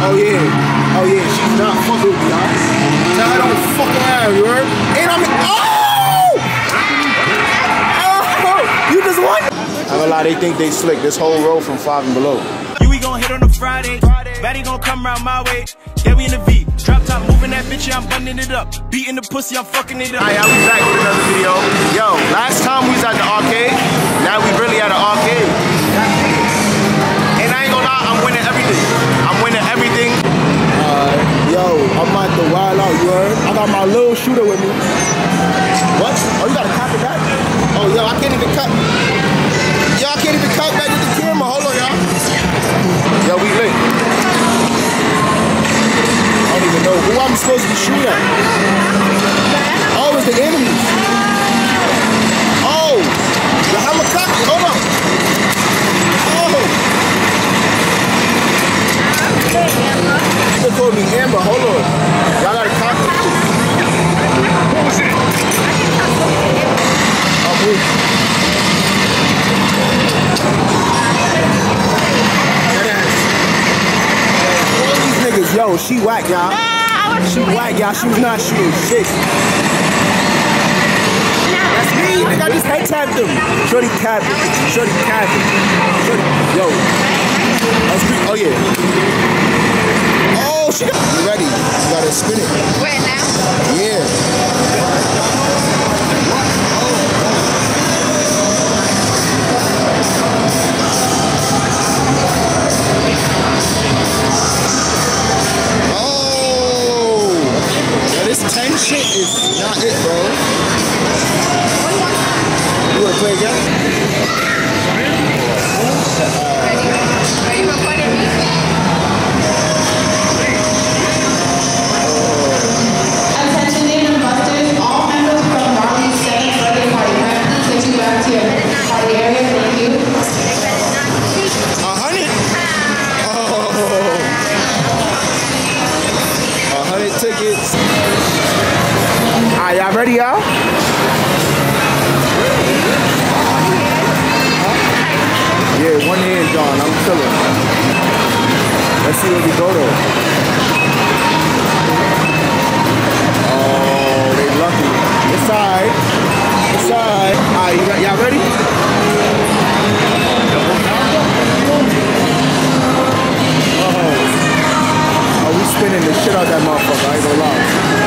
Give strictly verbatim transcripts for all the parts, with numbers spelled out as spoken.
Oh yeah. Oh yeah, she's not fucking with me, huh? Tell her don't fuck around, you heard? And I'm oh! Oh! You just won? I don't lie, they think they slick. This whole row from Five and Below. You we gon' hit on a Friday. Batty gon' come around my way. Yeah, we in the V. Drop top moving that bitch, yeah, I'm buttoning it up. Beating the pussy, I'm fucking it up. Alright, I we back with another video. Yo, last time we was at the arcade. Now we really at the arcade. And I ain't gonna lie, I'm winning everything. I'm winning everything. Uh, yo, I'm at the wild out, you heard? I got my little shooter with me. What? Oh, you gotta cop it back? Oh, yo, I can't even cut. Yo, I can't even cut back with the camera. Hold on, y'all. Yo, we lit. I don't even know who I'm supposed to be shooting at. Oh, it's the enemies. Oh, the Hamakaki. Hold on. Oh. People told me Amber. Hold on. Y'all got a copy. What was it? I'm with you. All these niggas, yo, she whack, y'all. She whack, y'all. She was not shooting shit. That's me. Nigga, I just head tapped them. Shorty capping. Shorty capping. Shorty, yo. That's me. Oh, yeah. Oh, shit. You ready? You gotta spin it. Wait, now? Yeah. ten shit is not it, bro. You wanna play again? Ready? Are you recording me? Attention, Dave and Buster's. All members from Marley's seventh birthday party. Can I please get you back to your party area? Thank you. A hundred? Oh. A hundred tickets. Alright, y'all ready, y'all? Yeah, one hand, John. I'm chilling. Let's see where we go, though. Oh, they lucky. It's alright. It's alright. Alright, y'all ready? Oh. Oh, we spinning the shit out that motherfucker. I ain't gonna lie.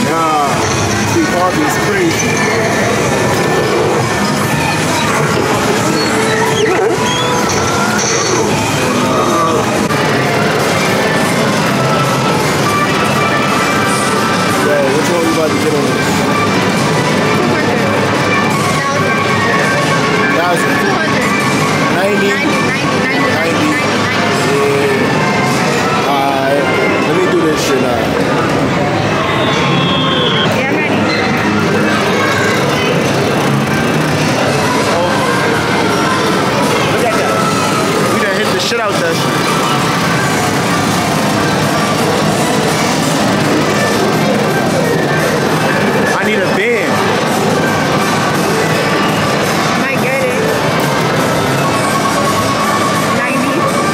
Nah, see, Barbie is crazy. Yo, which one we about to get on this? Thousand. two hundred. Ninety. ninety, ninety, ninety, ninety, ninety, ninety. Yeah. Alright, let me do this shit now. Yeah, I'm ready. Look at that. We done hit the shit out that shit. I need a band. Might get it. ninety.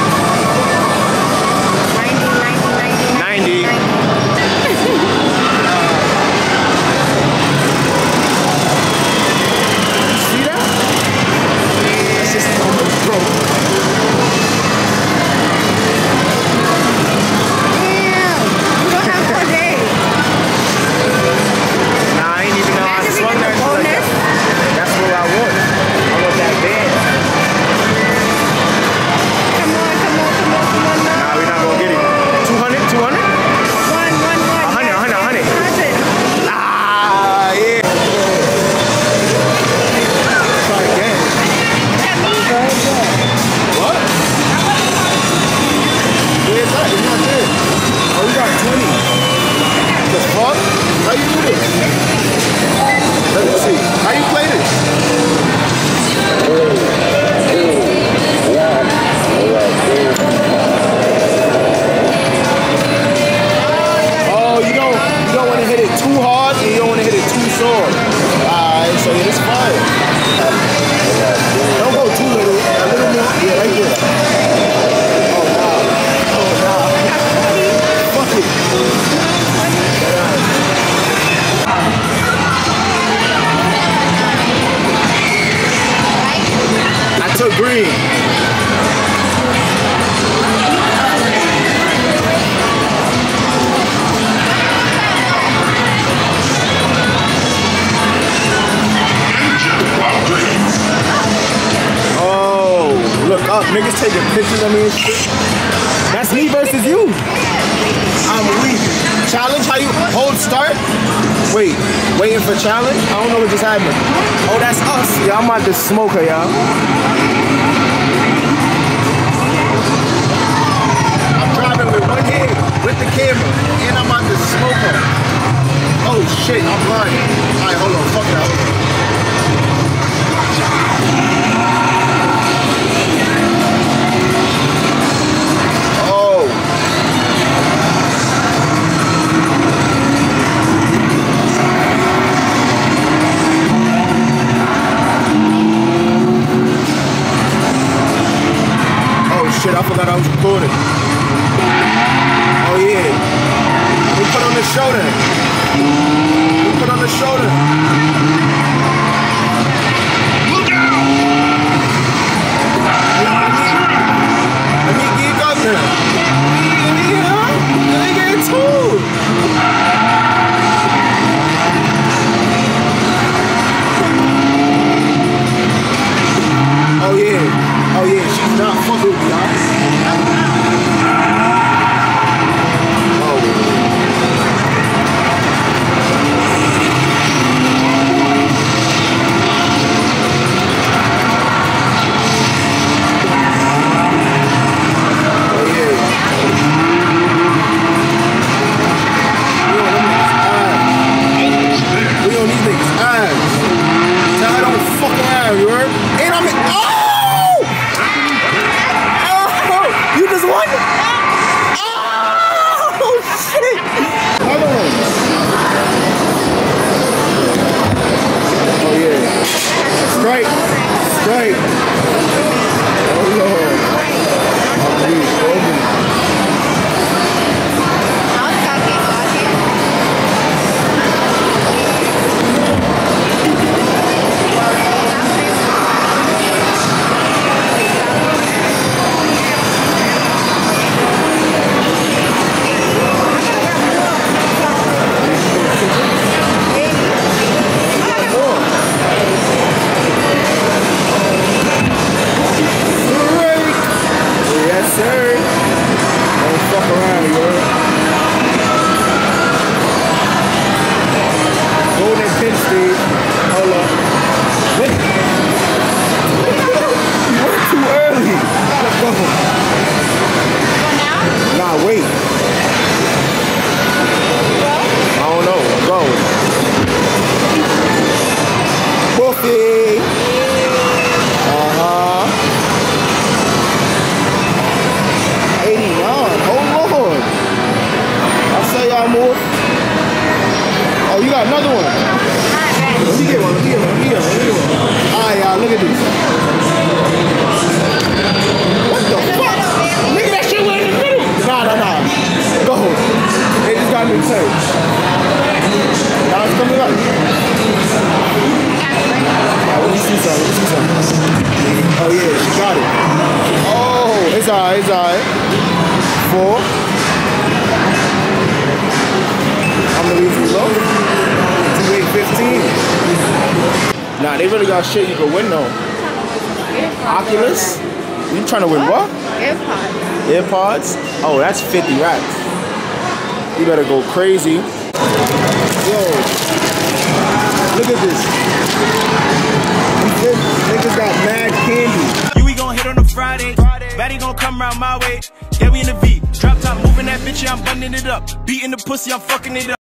ninety, ninety, ninety, ninety. See that? That's just almost broke. Damn. You don't have four days. Nah, I ain't even know how to Imagine we swung get that the shit like bonus. that. That's what I want. I want that band. Come on, come on, come on, come on. No. Nah, we not gonna get it. two hundred, two hundred? One, one, one. A hundred, a hundred, a hundred. Hundred. Ah, yeah. Try again. That me. What? Where is that? It's not there. Oh, we got twenty. The fuck? How you do this? Let me see. How you play this? Oh, you don't you don't want to hit it too hard and you don't want to hit it too soft. Alright, so yeah, it's fine. Don't go too little. A little more. Yeah, right there. Oh nah. Oh nah. Fuck it. I took green. Oh, look up. Niggas taking pictures of me and shit. That's me versus you. I'm weak. Challenge? How you hold start? Wait, waiting for challenge? I don't know what just happened. Oh, that's us. Yeah, I'm about to smoke her, y'all. I'm driving with one hand with the camera, and I'm about to smoke her. Oh shit, I'm blind. Alright, hold on, fuck that. Oh. Oh shit, I forgot I was recording. Oh yeah. We put on the shoulder. We put on the shoulder. Look out! Let me geek up there. Yeah, let me get two. Oh yeah. Oh yeah, she's not fucking with me, y'all. Oh. see. Hold on. Wait. You went too early. Let's go. Nah, wait. I don't know. Go. Buffy. Uh-huh. eighty-nine. Oh, Lord. I'll say y'all more. Oh, you got another one. Let me get one. Let me get one. Let me get one. Let me get one. All right, y'all. Look at this. What the fuck? Nigga, that shit went in the middle. Nah, nah, nah. Go. They just got me tape. Now it's coming up. Alright, let me see something. Let me see something. Oh, yeah. She got it. Oh, it's alright. It's alright. Four. I'm gonna leave you low. two eight fifteen. Nah, they really got shit you can win though. Oculus? You trying to win what? AirPods. AirPods? Oh, that's fifty racks. You better go crazy. Yo, look at this. These niggas got mad candy. You we gon' hit on a Friday. Baddie gon' come round my way. Yeah, we in the V. Drop top, moving that bitch, yeah, I'm bundling it up. Beating the pussy, I'm fucking it up.